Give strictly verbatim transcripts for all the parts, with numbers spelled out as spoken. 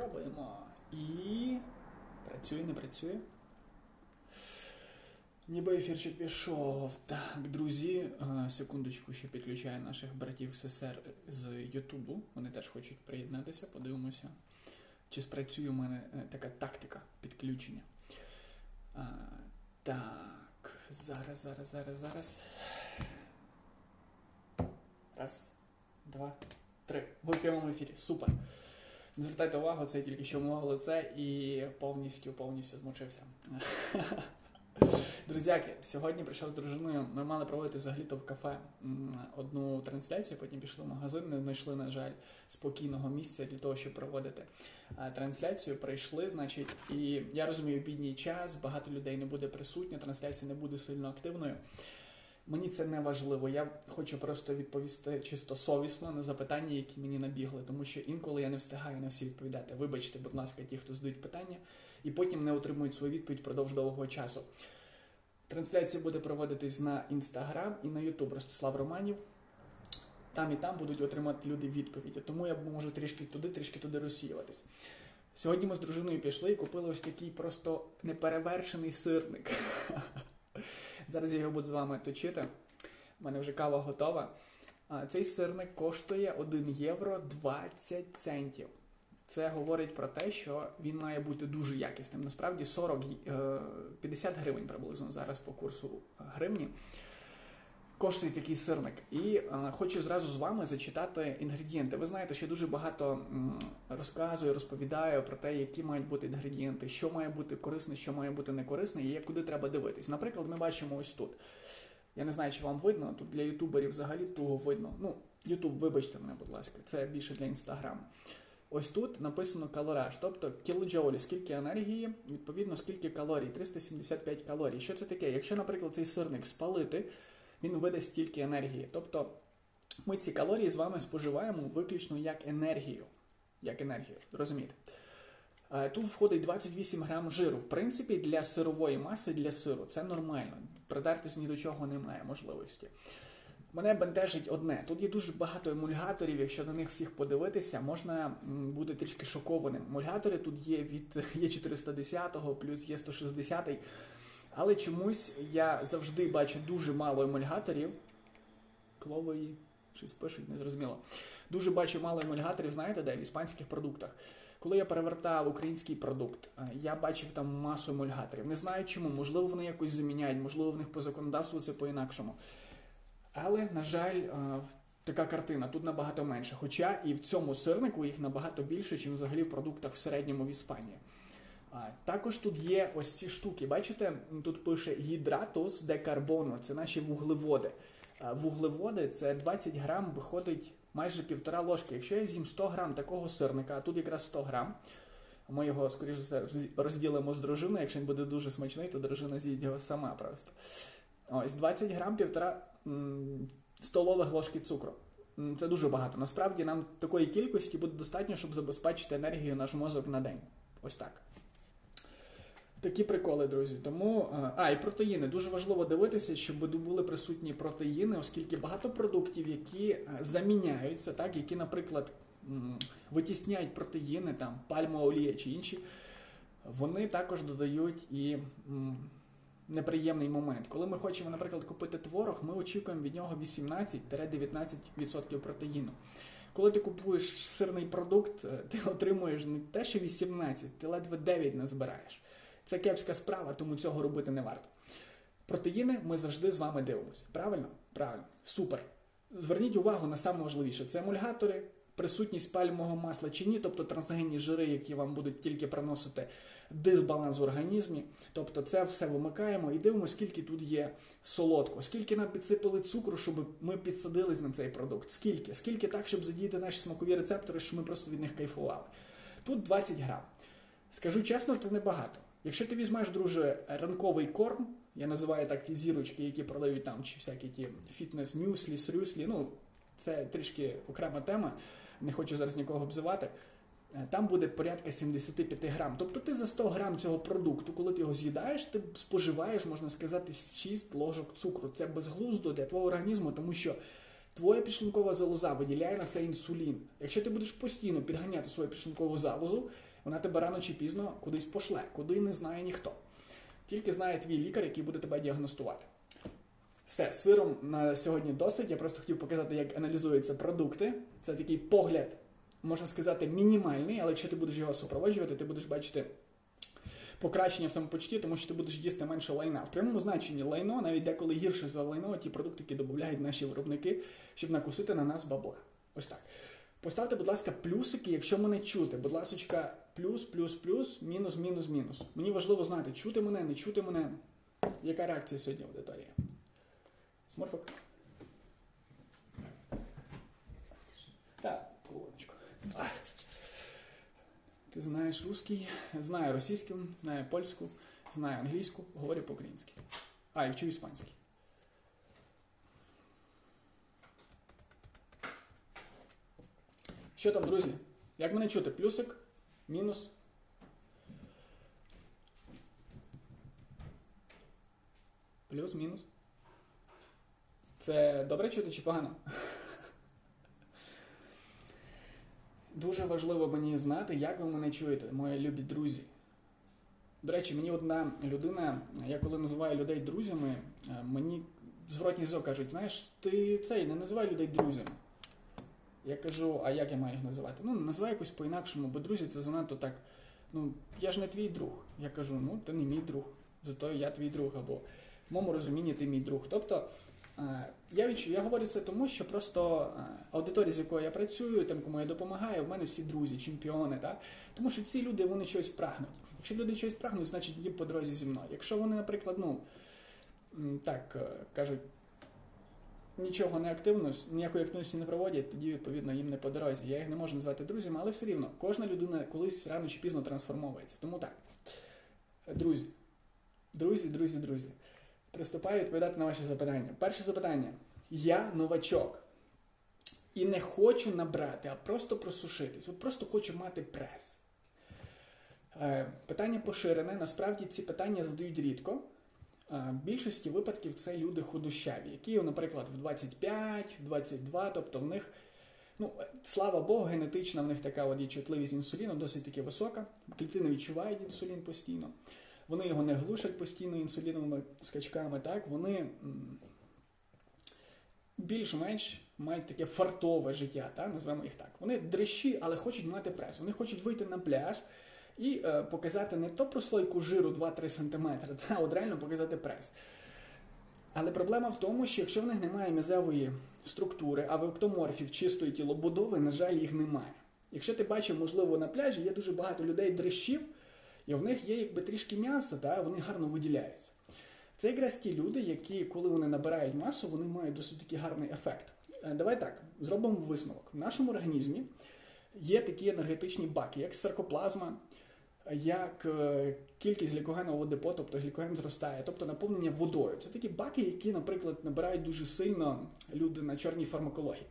Пробуємо. І... Працює, не працює. Ніби ефірчик пішов. Так, друзі, секундочку, ще підключаю наших братів-сестер з Ютубу. Вони теж хочуть приєднатися, подивимося, чи спрацює у мене така тактика підключення. А, так, зараз, зараз, зараз, зараз. Раз, два, три. Ви в прямому ефірі. Супер. Не звертайте увагу, це тільки що моє лице і повністю, повністю змучився. Друзяки, сьогодні прийшов з дружиною, ми мали проводити взагалі-то в кафе одну трансляцію, потім пішли в магазин, не знайшли, на жаль, спокійного місця для того, щоб проводити трансляцію. Прийшли, значить, і я розумію, бідній час, багато людей не буде присутньо, трансляція не буде сильно активною. Мені це не важливо, я хочу просто відповісти чисто совісно на запитання, які мені набігли, тому що інколи я не встигаю на всі відповідати. Вибачте, будь ласка, ті, хто задають питання, і потім не отримують свою відповідь впродовж довгого часу. Трансляція буде проводитись на Інстаграм і на Ютуб Ростислав Романів. Там і там будуть отримати люди відповіді, тому я можу трішки туди, трішки туди розсіюватись. Сьогодні ми з дружиною пішли і купили ось такий просто неперевершений сирник. Зараз я його буду з вами точити. У мене вже кава готова. Цей сирник коштує один євро двадцять центів. Це говорить про те, що він має бути дуже якісним. Насправді сорок, п'ятдесят гривень приблизно зараз по курсу гривні коштує такий сирник. І е, хочу зразу з вами зачитати інгредієнти. Ви знаєте, що я дуже багато м, розказую, розповідаю про те, які мають бути інгредієнти, що має бути корисне, що має бути некорисне, і куди треба дивитись. Наприклад, ми бачимо ось тут. Я не знаю, чи вам видно, тут для ютуберів взагалі того видно. Ну, ютуб, вибачте мене, будь ласка, це більше для інстаграму. Ось тут написано калораж, тобто кілоджоулі, скільки енергії, відповідно, скільки калорій, триста сімдесят п'ять калорій. Що це таке? Якщо, наприклад, цей сирник спалити, він видасть стільки енергії. Тобто ми ці калорії з вами споживаємо виключно як енергію. Як енергію, розумієте? Тут входить двадцять вісім грам жиру. В принципі, для сирової маси, для сиру, це нормально. Придертись ні до чого немає можливості. Мене бентежить одне. Тут є дуже багато емульгаторів, якщо на них всіх подивитися, можна бути трішки шокованим. Емульгатори тут є від Е чотириста десять плюс Е сто шістдесят. Але чомусь я завжди бачу дуже мало емульгаторів. Клової, щось пишуть, незрозуміло. Дуже бачу мало емульгаторів, знаєте де? В іспанських продуктах. Коли я перевертав український продукт, я бачив там масу емульгаторів. Не знаю чому, можливо вони якось заміняють, можливо в них по законодавству це по-інакшому. Але, на жаль, така картина, тут набагато менше. Хоча і в цьому сирнику їх набагато більше, ніж взагалі в продуктах в середньому в Іспанії. Також тут є ось ці штуки. Бачите, тут пише гідратус де карбону, це наші вуглеводи. Вуглеводи, це двадцять грам, виходить майже півтора ложки. Якщо я з'їм сто грам такого сирника, а тут якраз сто грам, ми його, скоріш за все, розділимо з дружиною, якщо він буде дуже смачний, то дружина з'їсть його сама просто. Ось, двадцять грам, півтора столових ложки цукру. Це дуже багато. Насправді, нам такої кількості буде достатньо, щоб забезпечити енергію наш мозок на день. Ось так. Такі приколи, друзі. Тому, а, і протеїни. Дуже важливо дивитися, щоб були присутні протеїни, оскільки багато продуктів, які заміняються, так, які, наприклад, витісняють протеїни, там, пальмова олія чи інші, вони також додають і неприємний момент. Коли ми хочемо, наприклад, купити творог, ми очікуємо від нього вісімнадцять-дев'ятнадцять відсотків протеїну. Коли ти купуєш сирний продукт, ти отримуєш не те, що вісімнадцять, ти ледве дев'ять назбираєш. Це кепська справа, тому цього робити не варто. Протеїни ми завжди з вами дивимося. Правильно? Правильно. Супер. Зверніть увагу на найважливіше. Це емульгатори, присутність пальмового масла чи ні, тобто трансгенні жири, які вам будуть тільки приносити дисбаланс в організмі. Тобто це все вимикаємо і дивимося, скільки тут є солодко. Скільки нам підсипали цукру, щоб ми підсадились на цей продукт. Скільки? Скільки так, щоб задіяти наші смакові рецептори, щоб ми просто від них кайфували. Тут двадцять грам. Скажу чесно, це небагато. Якщо ти візьмеш, друже, ранковий корм, я називаю так ті зірочки, які продають там, чи всякі ті фітнес-мюслі, срюслі, ну, це трішки окрема тема, не хочу зараз нікого обзивати, там буде порядка сімдесят п'ять грам. Тобто ти за сто грам цього продукту, коли ти його з'їдаєш, ти споживаєш, можна сказати, шість ложок цукру. Це безглуздо для твого організму, тому що твоя підшлункова залоза виділяє на це інсулін. Якщо ти будеш постійно підганяти свою підшлункову залозу, Вона тебе рано чи пізно кудись пошле, куди не знає ніхто. Тільки знає твій лікар, який буде тебе діагностувати. Все, з сиром на сьогодні досить. Я просто хотів показати, як аналізуються продукти. Це такий погляд, можна сказати, мінімальний, але якщо ти будеш його супроводжувати, ти будеш бачити покращення в самопочутті, тому що ти будеш їсти менше лайна. В прямому значенні лайно, навіть деколи гірше за лайно, ті продукти, які додають наші виробники, щоб накусити на нас бабла. Ось так. Поставте, будь ласка, плюсики, якщо мене чути. Будь ласка, плюс, плюс, плюс, мінус, мінус, мінус. Мені важливо знати, чути мене, не чути мене. Яка реакція сьогодні в аудиторії? Сморфок? Так, половиночку. Ти знаєш русский, знаю російську, знаю польську, знаю англійську, говорю по-українськи. А, і вчу іспанський. Що там, друзі? Як мене чути? Плюсик? Мінус? Плюс, мінус? Це добре чути чи погано? Дуже важливо мені знати, як ви мене чуєте, мої любі друзі. До речі, мені одна людина, я коли називаю людей друзями, мені зворотній зв'язок кажуть, знаєш, ти цей, не називай людей друзями. Я кажу, а як я маю їх називати? Ну, називай якось по-інакшому, бо друзі це занадто так, ну, я ж не твій друг. Я кажу, ну, ти не мій друг, зато я твій друг, або в моєму розумінні ти мій друг. Тобто, я відчую, я говорю це тому, що просто аудиторія, з якою я працюю, тим, кому я допомагаю, в мене всі друзі, чемпіони, так? Тому що ці люди, вони щось прагнуть. Якщо люди щось прагнуть, значить їм по дорозі зі мною. Якщо вони, наприклад, ну, так, кажуть, нічого не активно, ніякої активності не проводять, тоді, відповідно, їм не по дорозі. Я їх не можу назвати друзями, але все рівно, кожна людина колись рано чи пізно трансформовується. Тому так, друзі, друзі, друзі, друзі. Приступаю відповідати на ваші запитання. Перше запитання. Я новачок. І не хочу набрати, а просто просушитись. От просто хочу мати прес. Питання поширене. Насправді ці питання задають рідко. В більшості випадків це люди худощаві, які, наприклад, в двадцять п'ять, в двадцять два, тобто в них, ну, слава Богу, генетична в них така от є чутливість інсуліну, досить таки висока. Клітини відчувають інсулін постійно. Вони його не глушать постійно інсуліновими скачками, так? Вони більш-менш мають таке фартове життя, так? Назвемо їх так. Вони дрищі, але хочуть мати прес. Вони хочуть вийти на пляж і е, показати не то прослойку жиру два-три сантиметри, а от реально показати прес. Але проблема в тому, що якщо в них немає м'язевої структури, а в ектоморфів чистої тілобудови, на жаль, їх немає. Якщо ти бачив, можливо, на пляжі є дуже багато людей дрищів, і в них є якби трішки м'яса, та, вони гарно виділяються. Це якраз ті люди, які, коли вони набирають масу, вони мають досить такий гарний ефект. Давай так, зробимо висновок. В нашому організмі є такі енергетичні баки, як саркоплазма, як кількість глікогенового депо, тобто глікоген зростає, тобто наповнення водою. Це такі баки, які, наприклад, набирають дуже сильно люди на чорній фармакології.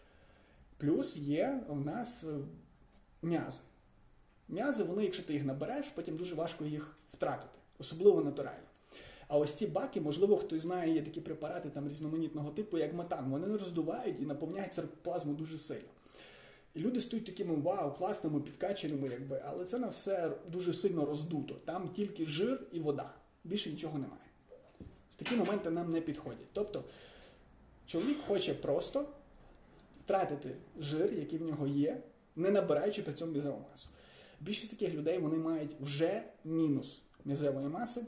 Плюс є у нас м'язи. М'язи, вони, якщо ти їх набереш, потім дуже важко їх втратити, особливо натурально. А ось ці баки, можливо, хтось знає, є такі препарати там різноманітного типу, як метан. Вони не роздувають і наповняють саркоплазму дуже сильно. І люди стають такими, вау, класними, підкаченими, якби, але це на все дуже сильно роздуто. Там тільки жир і вода. Більше нічого немає. З такі моменти нам не підходять. Тобто, чоловік хоче просто втратити жир, який в нього є, не набираючи при цьому м'язеву масу. Більшість таких людей, вони мають вже мінус м'язевої маси.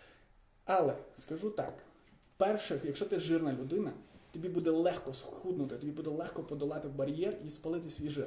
Але, скажу так, перших, якщо ти жирна людина, тобі буде легко схуднути, тобі буде легко подолати бар'єр і спалити свій жир.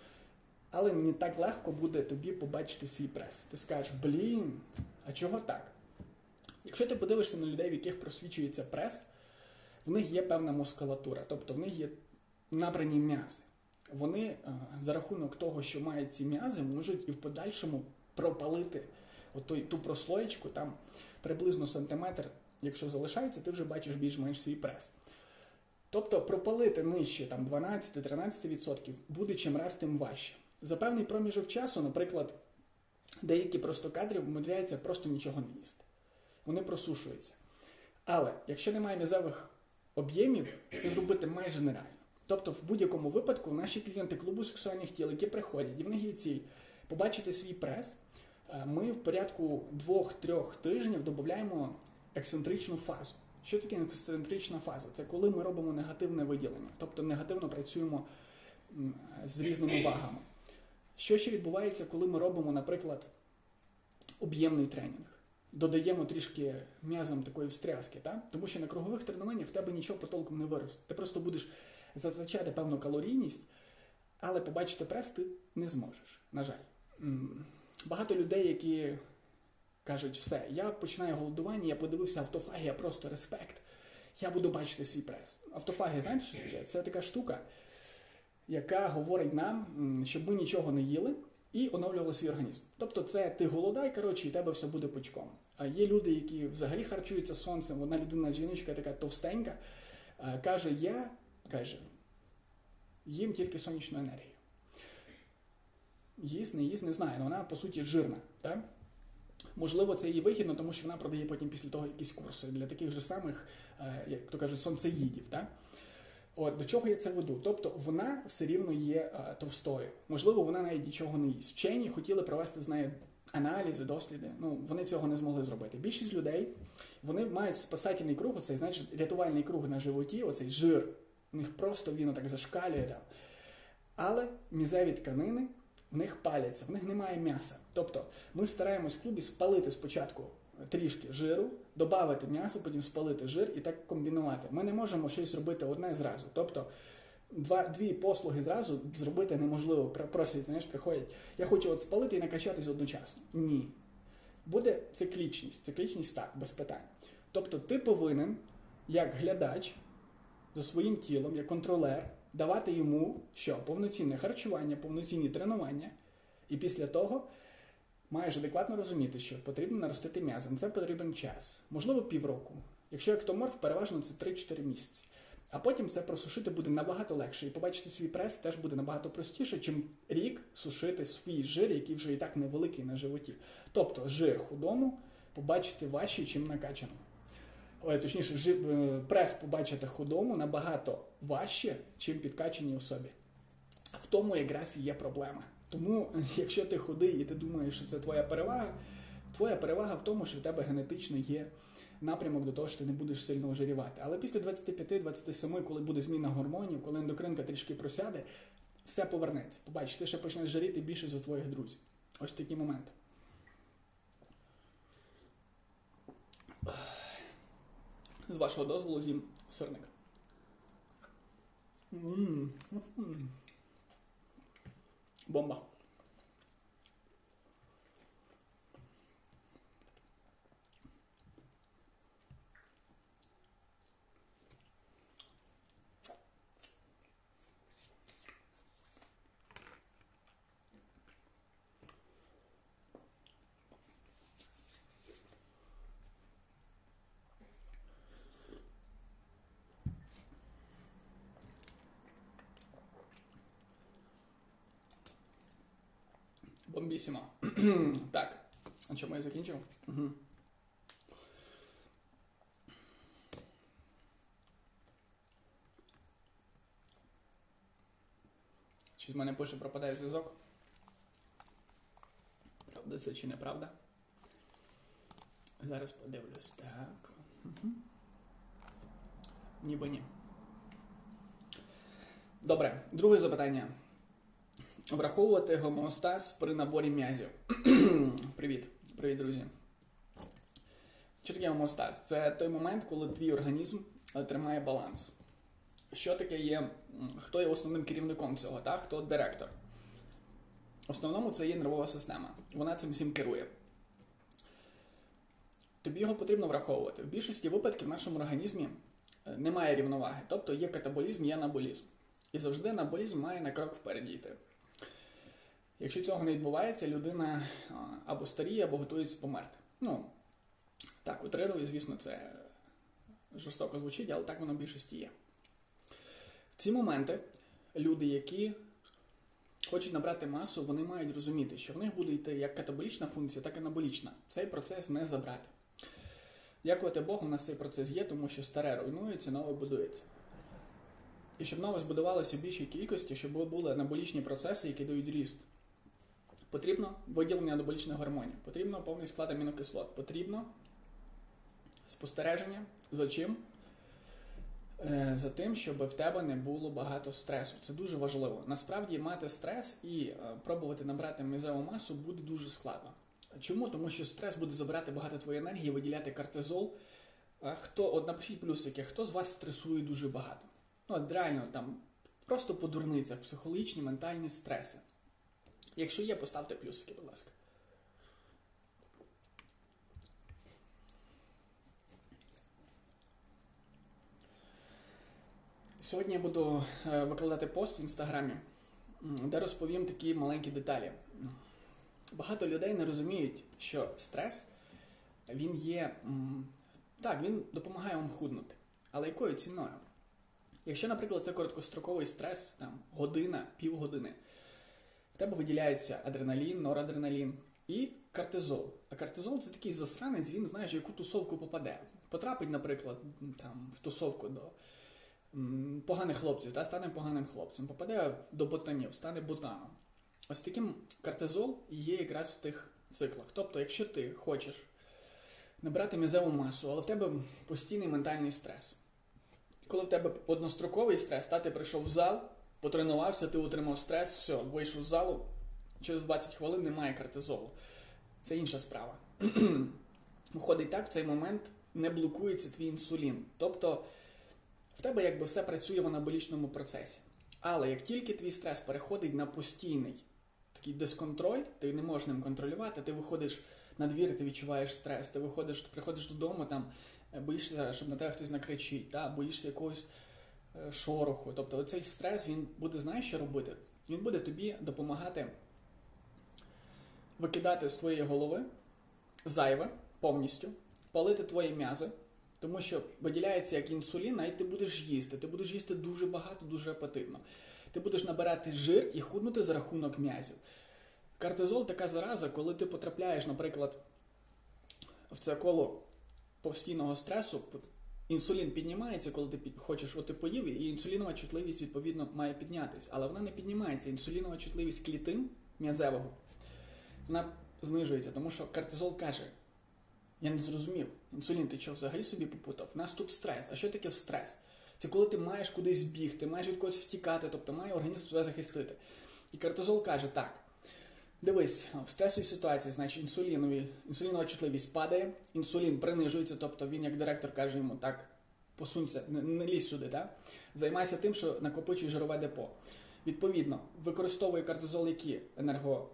Але не так легко буде тобі побачити свій прес. Ти скажеш, блін, а чого так? Якщо ти подивишся на людей, в яких просвічується прес, в них є певна мускулатура, тобто в них є набрані м'язи. Вони за рахунок того, що мають ці м'язи, можуть і в подальшому пропалити отой, ту прослоєчку, там приблизно сантиметр, якщо залишається, ти вже бачиш більш-менш свій прес. Тобто пропалити нижче там, дванадцять-тринадцять відсотків буде чим раз тим важче. За певний проміжок часу, наприклад, деякі просто кадри вмудряються просто нічого не їсти. Вони просушуються. Але якщо немає м'язевих об'ємів, це зробити майже нереально. Тобто в будь-якому випадку наші клієнти клубу сексуальних тіл, які приходять, і в них є ціль побачити свій прес, ми в порядку двох-трьох тижнів додаємо ексцентричну фазу. Що таке ексцентрична фаза? Це коли ми робимо негативне виділення, тобто негативно працюємо з різними вагами. Що ще відбувається, коли ми робимо, наприклад, об'ємний тренінг? Додаємо трішки м'язам такої встряски, так? Тому що на кругових тренуваннях в тебе нічого потолком не виросте. Ти просто будеш затрачати певну калорійність, але побачити прес ти не зможеш, на жаль. Багато людей, які кажуть, все, я починаю голодування, я подивився автофаги, я просто респект, я буду бачити свій прес. Автофаги, знаєте, що таке? Це така штука, яка говорить нам, щоб ми нічого не їли і оновлювали свій організм. Тобто це ти голодай, коротше, і в тебе все буде пучком. А є люди, які взагалі харчуються сонцем, одна людина, жіночка така товстенька, каже, я, каже, їм тільки сонячну енергію. Їсть, не їсть, не знаю, але вона, по суті, жирна, так? Можливо, це їй вигідно, тому що вона продає потім після того якісь курси для таких же самих, як то кажуть, сонцеїдів, так? От, до чого я це веду? Тобто вона все рівно є а, товстою. Можливо, вона навіть нічого не їсть. Вчені хотіли провести з нею аналізи, досліди. Ну, вони цього не змогли зробити. Більшість людей, вони мають спасательний круг, оцей, знаєш, рятувальний круг на животі, оцей жир. У них просто він так зашкалює там. Але мізеві тканини в них паляться, в них немає м'яса. Тобто ми стараємось в клубі спалити спочатку трішки жиру, додати м'ясо, потім спалити жир і так комбінувати. Ми не можемо щось робити одне зразу. Тобто два, дві послуги зразу зробити неможливо. Просять, знаєш, приходять, я хочу от спалити і накачатись одночасно. Ні. Буде циклічність. Циклічність так, без питань. Тобто ти повинен, як глядач, за своїм тілом, як контролер, давати йому що? Повноцінне харчування, повноцінні тренування. І після того маєш адекватно розуміти, що потрібно наростити м'язи. На це потрібен час. Можливо, півроку. Якщо ектоморф, переважно це три-чотири місяці. А потім це просушити буде набагато легше. І побачити свій прес теж буде набагато простіше, чим рік сушити свій жир, який вже і так невеликий на животі. Тобто жир худому побачити важче, чим накачаному. Ой, точніше, жир, прес побачити худому набагато важче, чим підкачаній особі. В тому якраз і є проблема. Тому, якщо ти худий і ти думаєш, що це твоя перевага, твоя перевага в тому, що в тебе генетично є напрямок до того, що ти не будеш сильно ожирівати. Але після двадцяти п'яти - двадцяти семи, коли буде зміна гормонів, коли ендокринка трішки просяде, все повернеться. Побачиш, ти ще почнеш жаріти більше за твоїх друзів. Ось такий момент. З вашого дозволу з'їм сирник. М-м-м. Бомба. Бомбісімо. Так, а чому я закінчив? Угу. Чи з мене пише, пропадає зв'язок? Правда це чи неправда? Зараз подивлюсь. Так. Угу. Ніби ні. Добре, друге запитання. Враховувати гомеостаз при наборі м'язів. Привіт. Привіт, друзі. Що таке гомеостаз? Це той момент, коли твій організм тримає баланс. Що таке є, хто є основним керівником цього, так? Хто директор? В основному це є нервова система. Вона цим всім керує. Тобі його потрібно враховувати. В більшості випадків в нашому організмі немає рівноваги. Тобто є катаболізм, є анаболізм. І завжди анаболізм має на крок впереді йти. Якщо цього не відбувається, людина або старіє, або готується померти. Ну, так, утрирую, звісно, це жорстоко звучить, але так воно в більшості є. В ці моменти люди, які хочуть набрати масу, вони мають розуміти, що в них буде йти як катаболічна функція, так і анаболічна. Цей процес не забрати. Дякувати Богу, у нас цей процес є, тому що старе руйнується, нове будується. І щоб нове збудувалося в більшій кількості, щоб були анаболічні процеси, які дають ріст. Потрібно виділення анаболічних гормонів, потрібно повний склад амінокислот, потрібно спостереження за чим? За тим, щоб в тебе не було багато стресу. Це дуже важливо. Насправді мати стрес і пробувати набрати м'язеву масу буде дуже складно. Чому? Тому що стрес буде забирати багато твоєї енергії, виділяти кортизол. Хто, от напишіть плюсики, хто з вас стресує дуже багато? Ну, от реально, там, просто по дурницях, психологічні, ментальні стреси. Якщо є, поставте плюсики, будь ласка. Сьогодні я буду викладати пост в інстаграмі, де розповім такі маленькі деталі. Багато людей не розуміють, що стрес, він є, так, він допомагає вам худнути. Але якою ціною? Якщо, наприклад, це короткостроковий стрес, там, година, півгодини, в тебе виділяється адреналін, норадреналін і кортизол. А кортизол – це такий засранець, він, знаєш, в яку тусовку попаде. Потрапить, наприклад, там, в тусовку до м, поганих хлопців, та стане поганим хлопцем. Попаде до ботанів, стане ботаном. Ось таким кортизол є якраз в тих циклах. Тобто, якщо ти хочеш набрати м'язеву масу, але в тебе постійний ментальний стрес. Коли в тебе одностроковий стрес, та ти прийшов в зал, потренувався, ти отримав стрес, все, вийшов з залу, через двадцять хвилин немає кортизолу. Це інша справа. Виходить так, в цей момент не блокується твій інсулін. Тобто, в тебе якби все працює в анаболічному процесі. Але як тільки твій стрес переходить на постійний такий дисконтроль, ти не можеш ним контролювати, ти виходиш на двір, ти відчуваєш стрес, ти виходиш, ти приходиш додому, там, боїшся, щоб на тебе хтось накричить, та, боїшся якогось е, шороху. Тобто оцей стрес, він буде, знаєш, що робити? Він буде тобі допомагати викидати з твоєї голови зайве повністю, палити твої м'язи, тому що виділяється як інсулін, а й ти будеш їсти. Ти будеш їсти дуже багато, дуже апетитно. Ти будеш набирати жир і худнути за рахунок м'язів. Кортизол така зараза, коли ти потрапляєш, наприклад, в це коло постійного стресу, інсулін піднімається, коли ти хочеш, от ти поїв, і інсулінова чутливість, відповідно, має піднятися. Але вона не піднімається. Інсулінова чутливість клітин м'язевого, вона знижується, тому що кортизол каже: я не зрозумів, інсулін, ти що, взагалі собі попутав? У нас тут стрес. А що таке стрес? Це коли ти маєш кудись бігти, маєш від когось втікати, тобто має організм себе захистити. І кортизол каже: так, дивись, в стресовій ситуації, значить, інсулінові, інсулінова чутливість падає, інсулін принижується, тобто він як директор каже йому: так, посунься, не, не лізь сюди, так? Займайся тим, що накопичує жирове депо. Відповідно, використовує кортизол які енерго,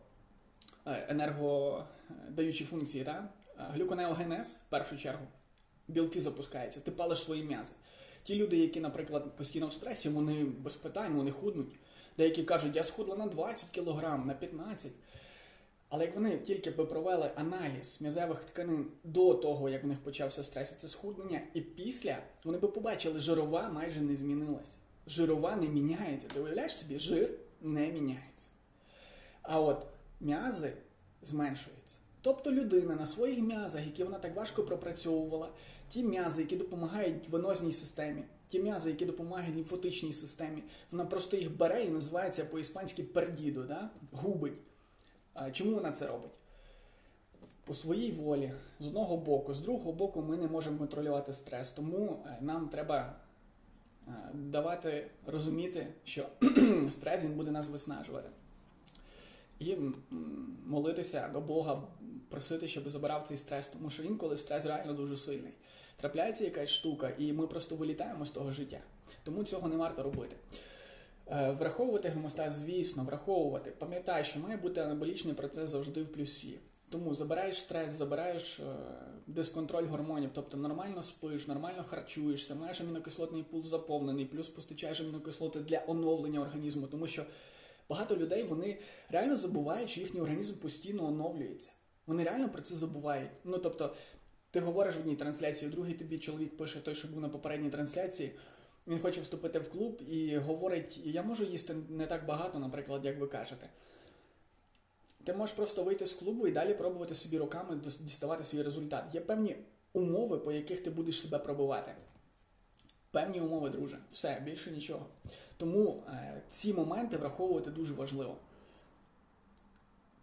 енергодаючі функції, так? Глюконеогенез, в першу чергу, білки запускаються, ти палиш свої м'язи. Ті люди, які, наприклад, постійно в стресі, вони без питань, вони худнуть. Деякі кажуть: я схудла на двадцять кілограм, на п'ятнадцять. Але як вони тільки би провели аналіз м'язевих тканин до того, як в них почався стрес, це схуднення, і після, вони би побачили, жирова майже не змінилася. Жирова не міняється. Ти уявляєш собі, жир не міняється. А от м'язи зменшуються. Тобто людина на своїх м'язах, які вона так важко пропрацьовувала, ті м'язи, які допомагають венозній системі, ті м'язи, які допомагають лімфотичній системі, вона просто їх бере і називається по-іспанськи пердідо, да? Губить. А чому вона це робить? По своїй волі, з одного боку. З другого боку, ми не можемо контролювати стрес, тому нам треба давати розуміти, що стрес, він буде нас виснажувати. І молитися до Бога, просити, щоб забирав цей стрес, тому що інколи стрес реально дуже сильний. Трапляється якась штука, і ми просто вилітаємо з того життя. Тому цього не варто робити. Враховувати гомеостаз, звісно, враховувати. Пам'ятай, що має бути анаболічний процес завжди в плюсі. Тому забираєш стрес, забираєш е, дисконтроль гормонів, тобто нормально спиш, нормально харчуєшся, маєш амінокислотний пул заповнений, плюс постачаєш амінокислоти для оновлення організму, тому що багато людей, вони реально забувають, що їхній організм постійно оновлюється. Вони реально про це забувають. Ну, тобто, ти говориш в одній трансляції, другий тобі чоловік пише, той, що був на попередній трансляції, він хоче вступити в клуб і говорить: я можу їсти не так багато, наприклад, як ви кажете. Ти можеш просто вийти з клубу і далі пробувати собі руками діставати свій результат. Є певні умови, по яких ти будеш себе пробувати. Певні умови, друже. Все, більше нічого. Тому е, ці моменти враховувати дуже важливо.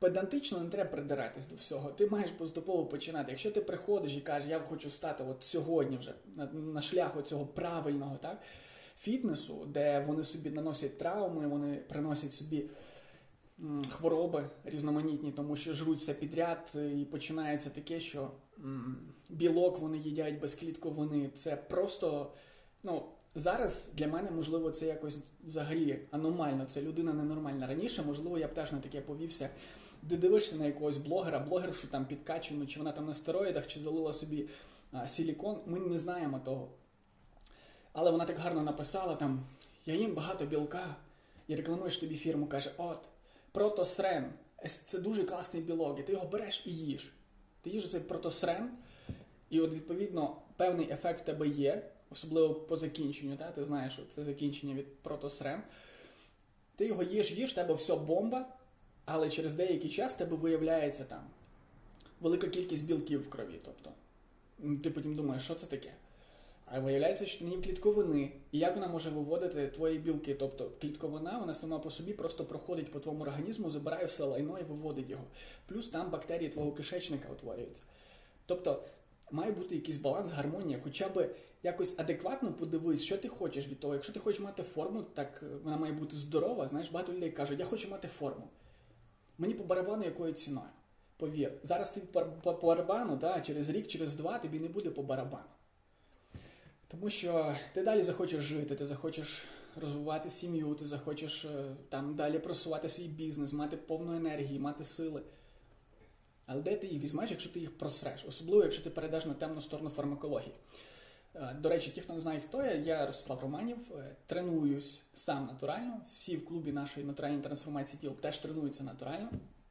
педантично не треба придиратись до всього. Ти маєш поступово починати. Якщо ти приходиш і кажеш, я хочу стати от сьогодні вже на, на шлях цього правильного, так, фітнесу, де вони собі наносять травми, вони приносять собі м, хвороби різноманітні, тому що жруть все підряд, і починається таке, що м, білок вони їдять без клітковини. Це просто, ну, зараз для мене, можливо, це якось взагалі аномально, це людина ненормальна. Раніше, можливо, я б теж на таке повівся. Ти дивишся на якогось блогера, блогершу там підкачану, чи вона там на стероїдах, чи залила собі а, силікон, ми не знаємо того. Але вона так гарно написала там, я їм багато білка, і рекламуєш тобі фірму, каже, от, протосрен, це дуже класний білок, і ти його береш і їш. Ти їш цей протосрен, і от відповідно певний ефект в тебе є, особливо по закінченню, та? Ти знаєш, що це закінчення від протосрен. Ти його їш, їш, в тебе все бомба, але через деякий час в тебе виявляється там велика кількість білків в крові. Тобто, ти потім думаєш, що це таке? А виявляється, що ти не їв клітковини. І як вона може виводити твої білки? Тобто клітковина, вона сама по собі просто проходить по твоєму організму, забирає все лайно і виводить його. Плюс там бактерії твого кишечника утворюються. Тобто, має бути якийсь баланс, гармонія, хоча б якось адекватно подивись, що ти хочеш від того. Якщо ти хочеш мати форму, так вона має бути здорова. Знаєш, багато людей кажуть, я хочу мати форму. Мені по барабану якою ціною. Повір, зараз ти по, по, по барабану, да, через рік, через два тобі не буде по барабану. Тому що ти далі захочеш жити, ти захочеш розвивати сім'ю, ти захочеш там далі просувати свій бізнес, мати повну енергію, мати сили. Але де ти їх візьмеш, якщо ти їх просреш? Особливо, якщо ти перейдеш на темну сторону фармакології. До речі, ті, хто не знає, хто я, я Ростислав Романів, тренуюсь сам натурально. Всі в клубі нашої натуральної трансформації тіл теж тренуються натурально.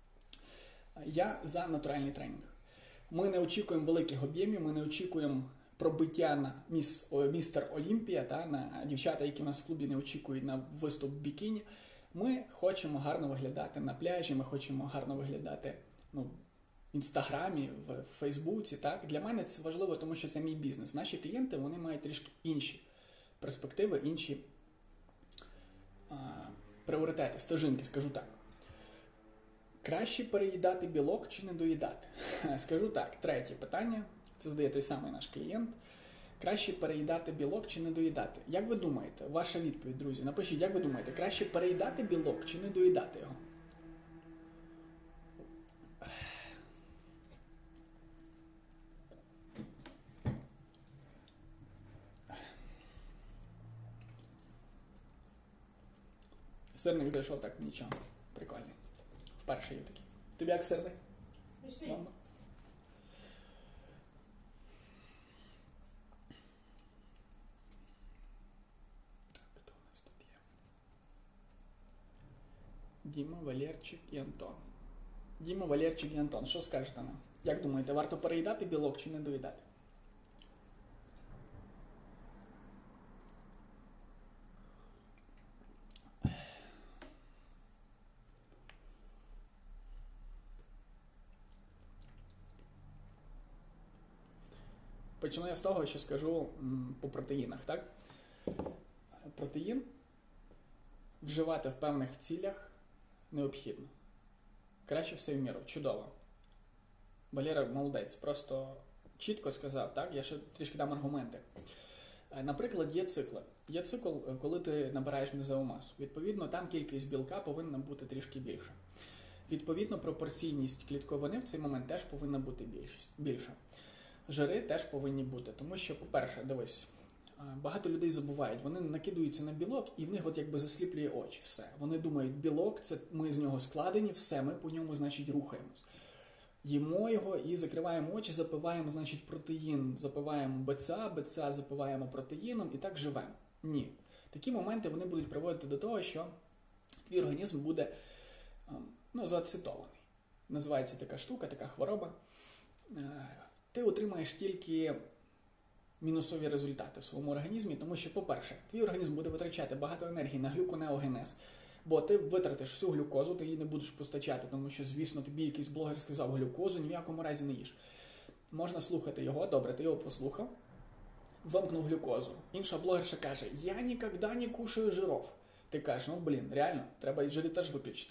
Я за натуральний тренінг. Ми не очікуємо великих об'ємів, ми не очікуємо пробиття на міс, містер Олімпія, та, на дівчата, які в нас в клубі не очікують на виступ в бікіні. Ми хочемо гарно виглядати на пляжі, ми хочемо гарно виглядати, ну, в Інстаграмі, в Фейсбуці. Так? Для мене це важливо, тому що це мій бізнес. Наші клієнти, вони мають трішки інші перспективи, інші а, пріоритети, стежинки, скажу так. Краще переїдати білок чи не доїдати? Скажу так, третє питання. Це задає той самий наш клієнт. Краще переїдати білок чи не доїдати? Як ви думаєте? Ваша відповідь, друзі. Напишіть, як ви думаєте, краще переїдати білок чи не доїдати його? Сирник зайшов так, нічого. Прикольний. Вперше є такий. Тобі як сирник? Смішний. Мама? Хто у нас тут є? Діма, Валерчик і Антон. Діма, Валерчик і Антон. Що скажете нам? Як думаєте, варто переїдати білок чи не доїдати? Почну я з того, що скажу м, по протеїнах, так? Протеїн вживати в певних цілях необхідно. Краще все в міру. Чудово. Валера молодець, просто чітко сказав, так? Я ще трішки дам аргументи. Наприклад, є цикли. Є цикл, коли ти набираєш м'язову масу. Відповідно, там кількість білка повинна бути трішки більша. Відповідно, пропорційність клітковини в цей момент теж повинна бути більша. Жири теж повинні бути, тому що, по-перше, дивись, багато людей забувають, вони накидуються на білок і в них от якби засліплює очі, все. Вони думають, білок, це ми з нього складені, все, ми по ньому, значить, рухаємось. Їмо його і закриваємо очі, запиваємо, значить, протеїн, запиваємо БЦА, БЦА запиваємо протеїном і так живемо. Ні. Такі моменти вони будуть приводити до того, що твій організм буде, ну, заацетований. Називається така штука, така хвороба. Ти отримаєш тільки мінусові результати в своєму організмі, тому що, по-перше, твій організм буде витрачати багато енергії на глюконеогенез, бо ти витратиш всю глюкозу, ти її не будеш постачати, тому що, звісно, тобі якийсь блогер сказав, глюкозу ні в якому разі не їж. Можна слухати його, добре, ти його послухав, вимкнув глюкозу. Інша блогерша каже, я ніколи не кушаю жиров. Ти кажеш, ну, блін, реально, треба і жири теж виключити.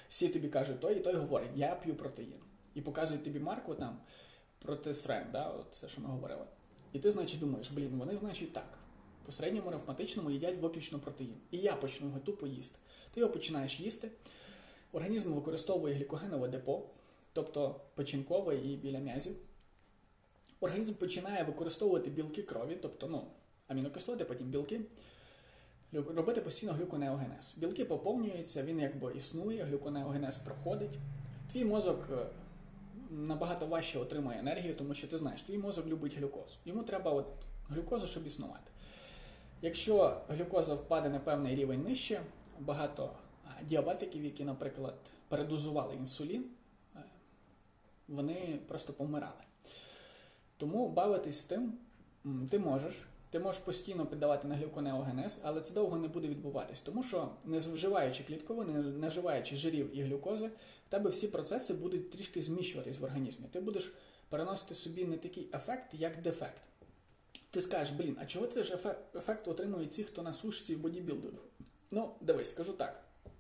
Всі тобі кажуть той, і той говорить, я п'ю протеїн. І показують тобі марку там проти СРЕМ, да, от це, що ми говорили. І ти, значить, думаєш, блін, вони, значить, так, по середньому арифметичному їдять виключно протеїн. І я почну його тупо їсти. Ти його починаєш їсти, організм використовує глікогенове депо, тобто печінкове і біля м'язів. Організм починає використовувати білки крові, тобто, ну, амінокислоти, потім білки, робити постійно глюконеогенез. Білки поповнюються, він якби існує, глюконеогенез проходить. Твій мозок набагато важче отримує енергію, тому що ти знаєш, твій мозок любить глюкозу. Йому треба от глюкозу, щоб існувати. Якщо глюкоза впаде на певний рівень нижче, багато діабетиків, які, наприклад, передозували інсулін, вони просто помирали. Тому бавитись з тим ти можеш. Ти можеш постійно піддавати на глюконеогенез, але це довго не буде відбуватись. Тому що, не вживаючи клітковини, не вживаючи жирів і глюкози, в тебе всі процеси будуть трішки зміщуватись в організмі. Ти будеш переносити собі не такий ефект, як дефект. Ти скажеш, блін, а чого цей ж ефект отримують ті, хто на сушці в бодібілдингу? Ну, дивись, скажу так.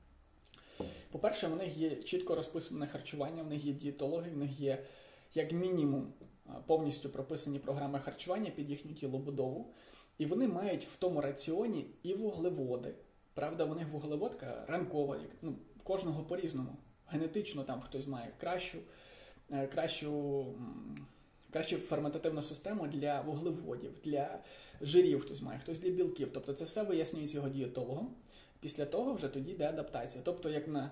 По-перше, в них є чітко розписане харчування, в них є дієтологи, в них є, як мінімум, повністю прописані програми харчування під їхню тілобудову. І вони мають в тому раціоні і вуглеводи. Правда, в них вуглеводка ранкова, ну, в кожного по-різному. Генетично там хтось має кращу, кращу, кращу ферментативну систему для вуглеводів, для жирів хтось має, хтось для білків. Тобто це все вияснюється його дієтологом. Після того вже тоді йде адаптація. Тобто як на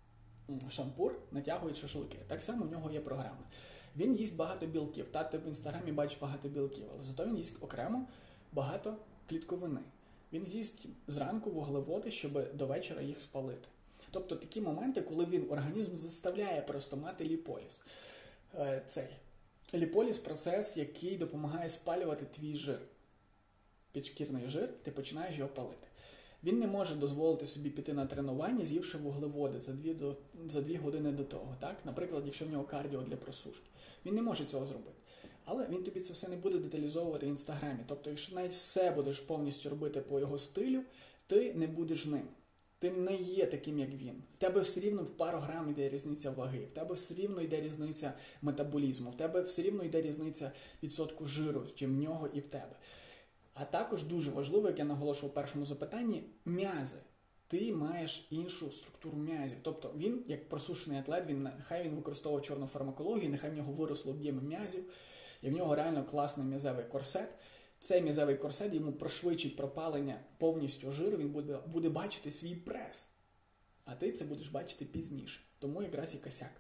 шампур натягують шашлики. Так само в нього є програма. Він їсть багато білків. Та ти в інстаграмі бачиш багато білків, але зато він їсть окремо багато клітковини. Він їсть зранку вуглеводи, щоб до вечора їх спалити. Тобто такі моменти, коли він організм заставляє просто мати ліполіз. Цей ліполіз – процес, який допомагає спалювати твій жир. Підшкірний жир, ти починаєш його палити. Він не може дозволити собі піти на тренування, з'ївши вуглеводи за дві, до, за дві години до того. Так? Наприклад, якщо в нього кардіо для просушки. Він не може цього зробити. Але він тобі це все не буде деталізовувати в інстаграмі. Тобто, якщо навіть все будеш повністю робити по його стилю, ти не будеш ним. Ти не є таким, як він. В тебе все рівно в пару грам йде різниця ваги, в тебе все рівно йде різниця метаболізму, в тебе все рівно йде різниця відсотку жиру, чим в нього і в тебе. А також дуже важливо, як я наголошував у першому запитанні, м'язи. Ти маєш іншу структуру м'язів. Тобто він, як просушений атлет, він, нехай він використовує чорну фармакологію, нехай в нього виросло об'єми м'язів, і в нього реально класний м'язевий корсет. Цей м'язевий корсет йому прошвидшить пропалення повністю жиру, він буде, буде бачити свій прес. А ти це будеш бачити пізніше. Тому якраз і косяк.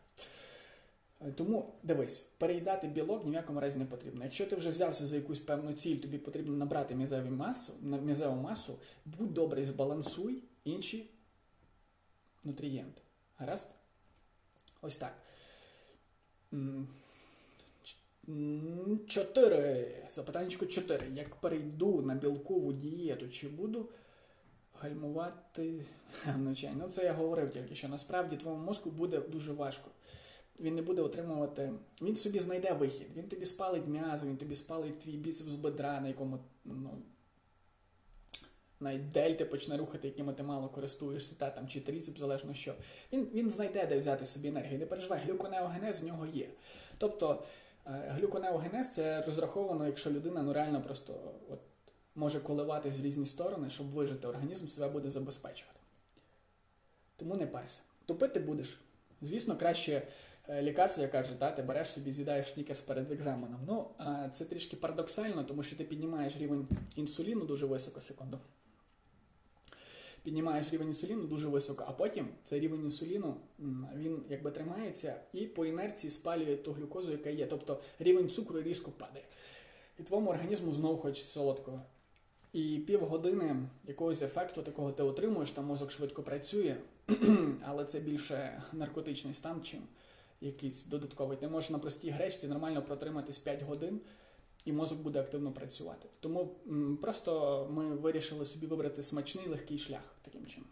Тому, дивись, переїдати білок ні в якому разі не потрібно. Якщо ти вже взявся за якусь певну ціль, тобі потрібно набрати м'язеву масу, м'язеву масу, будь добрий, збалансуй інші нутрієнти. Гаразд? Ось так. Чотири. Запитаннячко чотири. Як перейду на білкову дієту, чи буду гальмувати навчання? Ну, це я говорив тільки, що насправді твоєму мозку буде дуже важко. Він не буде отримувати, він собі знайде вихід. Він тобі спалить м'язи, він тобі спалить твій біцепс бедра, на якому, ну, навіть дельти почне рухати, якими ти мало користуєшся, та, там, чи трицеп, залежно що. Він, він знайде, де взяти собі енергію. Не переживай, глюконеогенез в нього є. Тобто, глюконеогенез – це розраховано, якщо людина, ну, реально просто от, може коливатись в різні сторони, щоб вижити, організм себе буде забезпечувати. Тому не парся. Тупити будеш. Звісно, краще лікарство, я кажу, та, ти береш собі, з'їдаєш снікерс перед екзаменом. Ну, це трішки парадоксально, тому що ти піднімаєш рівень інсуліну дуже високо, секунду. Піднімаєш рівень інсуліну дуже високо, а потім цей рівень інсуліну, він якби тримається і по інерції спалює ту глюкозу, яка є. Тобто рівень цукру різко падає. І твоєму організму знову хочеться солодкого. І півгодини якогось ефекту такого ти отримуєш, там мозок швидко працює, але це більше наркотичний стан, чим якийсь додатковий. Ти можеш на простій гречці нормально протриматись п'ять годин, і мозок буде активно працювати. Тому м, просто ми вирішили собі вибрати смачний, легкий шлях таким чином.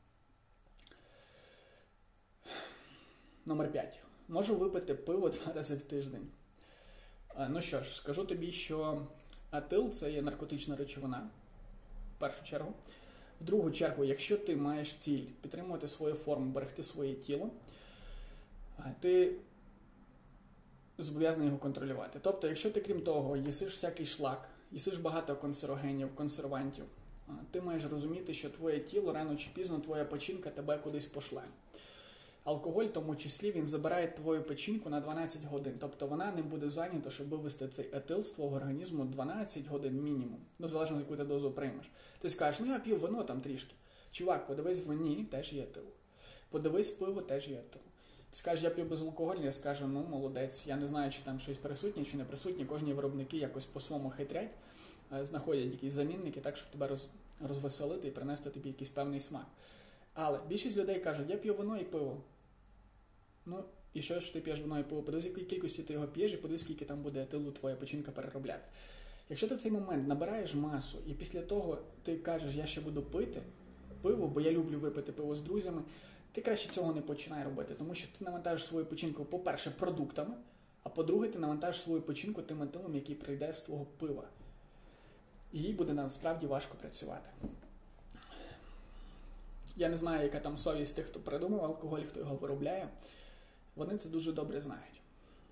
Номер п'ять. Можу випити пиво два рази в тиждень. А, ну що ж, скажу тобі, що атил – це є наркотична речовина, в першу чергу. В другу чергу, якщо ти маєш ціль підтримувати свою форму, берегти своє тіло, ти зобов'язаний його контролювати. Тобто, якщо ти, крім того, їсиш всякий шлак, їсиш багато консервогенів, консервантів, ти маєш розуміти, що твоє тіло рано чи пізно, твоя печінка тебе кудись пошле. Алкоголь, в тому числі, він забирає твою печінку на дванадцять годин. Тобто вона не буде зайнята, щоб вивести цей етил з твого організму дванадцять годин мінімум. Ну, залежно, яку ти дозу приймеш. Ти скажеш, ну я п'ю вино там трішки. Чувак, подивись, в вині теж є етил. Подивись, в пиво теж є етил. Ти скажеш, я п'ю безалкогольне, я скажу, ну молодець, я не знаю, чи там щось присутнє, чи не присутнє. Кожні виробники якось по-своєму хитрять, знаходять якісь замінники, так, щоб тебе роз... розвеселити і принести тобі якийсь певний смак. Але більшість людей кажуть, я п'ю вино і пиво. Ну, і що ж ти п'єш вино і пиво? Подивись, якої кількості ти його п'єш, і подивись, скільки там буде етилу твоя печінка переробляти. Якщо ти в цей момент набираєш масу, і після того ти кажеш, я ще буду пити пиво, бо я люблю випити пиво з друзями, ти краще цього не починай робити, тому що ти навантажиш свою печінку, по-перше, продуктами, а по-друге, ти навантажиш свою печінку тим етилом, який прийде з твого пива. І їй буде насправді важко працювати. Я не знаю, яка там совість тих, хто придумав алкоголь, хто його виробляє. Вони це дуже добре знають.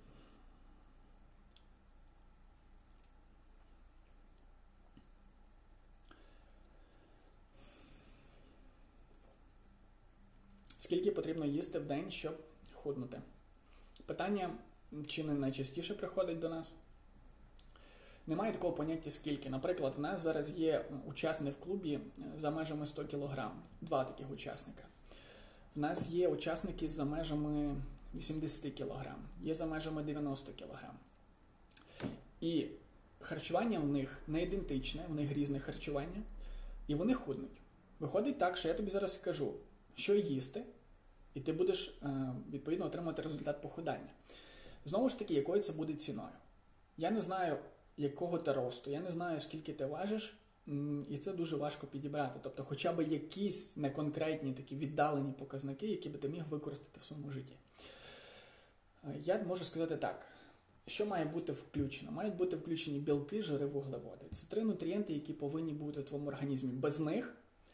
Скільки потрібно їсти в день, щоб худнути? Питання, чи не найчастіше приходить до нас? Немає такого поняття скільки. Наприклад, в нас зараз є учасник в клубі за межами сто кілограм. Два таких учасника. В нас є учасники за межами вісімдесят кілограм. Є за межами дев'яносто кілограм. І харчування в них не ідентичне, в них різне харчування. І вони худнуть. Виходить так, що я тобі зараз скажу, що їсти, і ти будеш, відповідно, отримати результат похудання. Знову ж таки, якою це буде ціною. Я не знаю, якого ти росту, я не знаю, скільки ти важиш, і це дуже важко підібрати. Тобто, хоча б якісь неконкретні такі віддалені показники, які би ти міг використати в своєму житті. Я можу сказати так, що має бути включено? Мають бути включені білки, жири, вуглеводи. Це три нутрієнти, які повинні бути в твоєму організмі. Без них,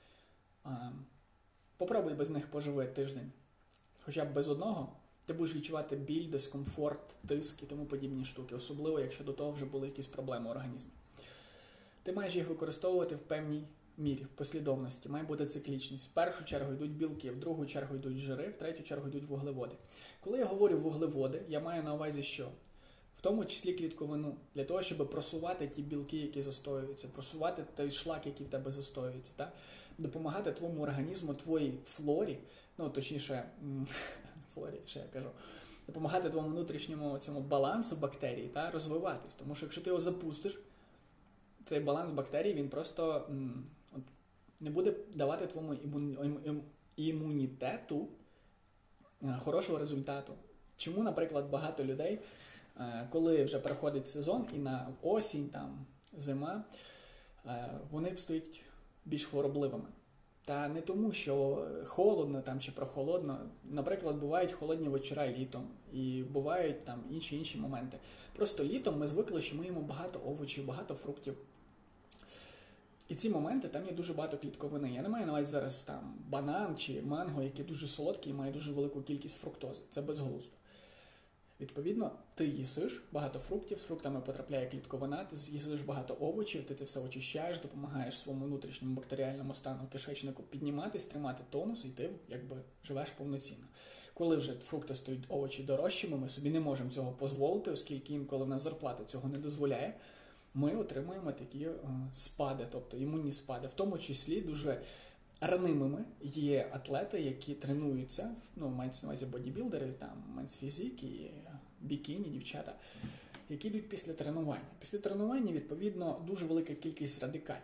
попробуй без них поживи тиждень, хоча б без одного, ти будеш відчувати біль, дискомфорт, тиск і тому подібні штуки, особливо, якщо до того вже були якісь проблеми в організмі. Ти маєш їх використовувати в певній мірі, в послідовності, має бути циклічність. В першу чергу йдуть білки, в другу чергу йдуть жири, в третю чергу йдуть вуглеводи. Коли я говорю вуглеводи, я маю на увазі що? В тому числі клітковину, для того, щоб просувати ті білки, які застоюються, просувати той шлак, який в тебе застоюється, так? Допомагати твоєму організму, твоїй флорі, ну, точніше, флорі, ще я кажу, допомагати твоєму внутрішньому цьому балансу бактерій та розвиватись. Тому що якщо ти його запустиш, цей баланс бактерій, він просто м, от, не буде давати твоєму іму, ім, імунітету е, хорошого результату. Чому, наприклад, багато людей, е, коли вже переходить сезон і на осінь, там, зима, е, вони стають більш хворобливими. Та не тому, що холодно там чи прохолодно. Наприклад, бувають холодні вечора літом і бувають там інші інші моменти. Просто літом ми звикли, що ми їмо багато овочів, багато фруктів. І ці моменти, там є дуже багато клітковини. Я не маю на увазі зараз там банан чи манго, які дуже солодкі і мають дуже велику кількість фруктози. Це безглуздо. Відповідно, ти їсиш багато фруктів, з фруктами потрапляє клітковина, ти їсиш багато овочів, ти це все очищаєш, допомагаєш своєму внутрішньому бактеріальному стану кишечнику підніматись, тримати тонус, і ти якби живеш повноцінно. Коли вже фрукти стають овочі дорожчими, ми собі не можемо цього дозволити, оскільки інколи в нас зарплата цього не дозволяє, ми отримуємо такі о, спади, тобто імунні спади. В тому числі дуже ранимими є атлети, які тренуються, ну, мається на увазі бодібілдери, там, менсфізик і бікіні, дівчата, які йдуть після тренування. Після тренування, відповідно, дуже велика кількість радикалів.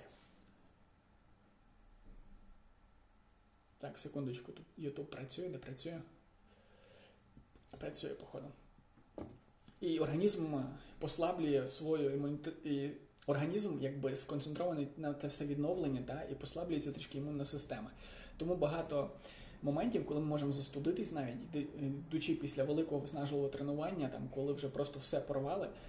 Так, секундочку, тут YouTube працює, де працює? Працює, походу. І організм послаблює свою імунітет, і організм якби сконцентрований на це все відновлення, та, і послаблюється трішки імунна система. Тому багато моментів, коли ми можемо застудитись навіть, йдучи після великого виснажливого тренування, там, коли вже просто все порвали,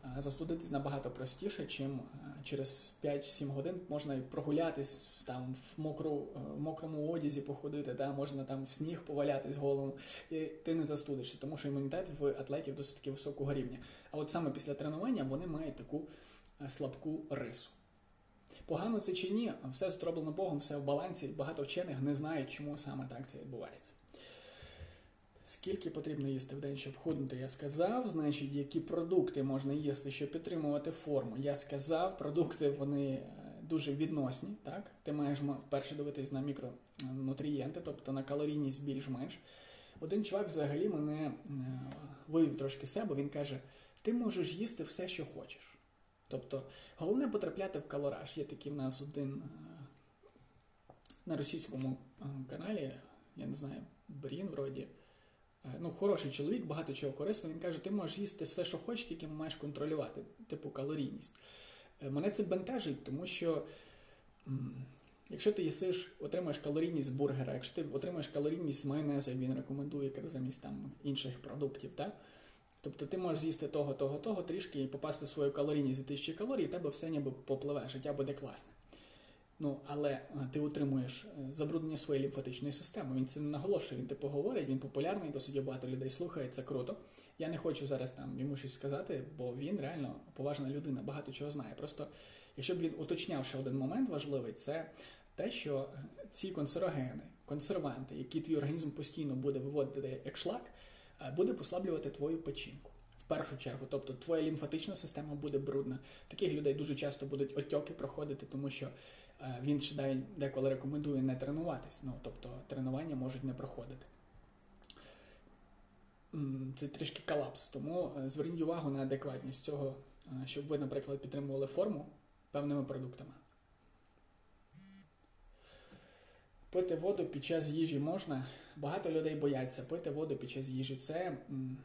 застудитись набагато простіше, чим через п'ять-сім годин можна і прогулятись там в, мокру, в мокрому одязі походити, да? Можна там в сніг повалятись голову, і ти не застудишся, тому що імунітет в атлетів досить таки високого рівня. А от саме після тренування вони мають таку слабку рису. Погано це чи ні, все зроблено Богом, все в балансі, багато вчених не знають, чому саме так це відбувається. Скільки потрібно їсти в день, щоб худнути, я сказав. Значить, які продукти можна їсти, щоб підтримувати форму. Я сказав, продукти, вони дуже відносні, так? Ти маєш перше дивитись на мікронутрієнти, тобто на калорійність більш-менш. Один чувак взагалі мене вивів трошки себе, він каже, ти можеш їсти все, що хочеш. Тобто, головне потрапляти в калораж. Є такий в нас один на російському каналі, я не знаю, Брін вроді, ну, хороший чоловік, багато чого корисного, він каже, ти можеш їсти все, що хочеш, тільки маєш контролювати, типу калорійність. Мене це бентежить, тому що м, якщо ти їсиш, отримаєш калорійність з бургера, якщо ти отримаєш калорійність з майонезу, як він рекомендує, як замість там інших продуктів, так? Тобто ти можеш з'їсти того, того, того трішки і попасти в свою калорійність дві тисячі калорій, і тебе все ніби попливе, життя буде класне. Ну, але ти отримуєш забруднення своєї лімфатичної системи. Він це не наголошує, він типу говорить, він популярний, досить багато людей слухає, це круто. Я не хочу зараз там йому щось сказати, бо він реально поважна людина, багато чого знає. Просто, якщо б він уточняв ще один момент важливий, це те, що ці канцерогени, консерванти, які твій організм постійно буде виводити як шлак, буде послаблювати твою печінку. В першу чергу, тобто твоя лімфатична система буде брудна. Таких людей дуже часто будуть отьоки проходити, тому що він ще деколи рекомендує не тренуватись, ну, тобто тренування можуть не проходити. Це трішки колапс, тому зверніть увагу на адекватність цього, щоб ви, наприклад, підтримували форму певними продуктами. Пити воду під час їжі можна. Багато людей бояться пити воду під час їжі. Це м,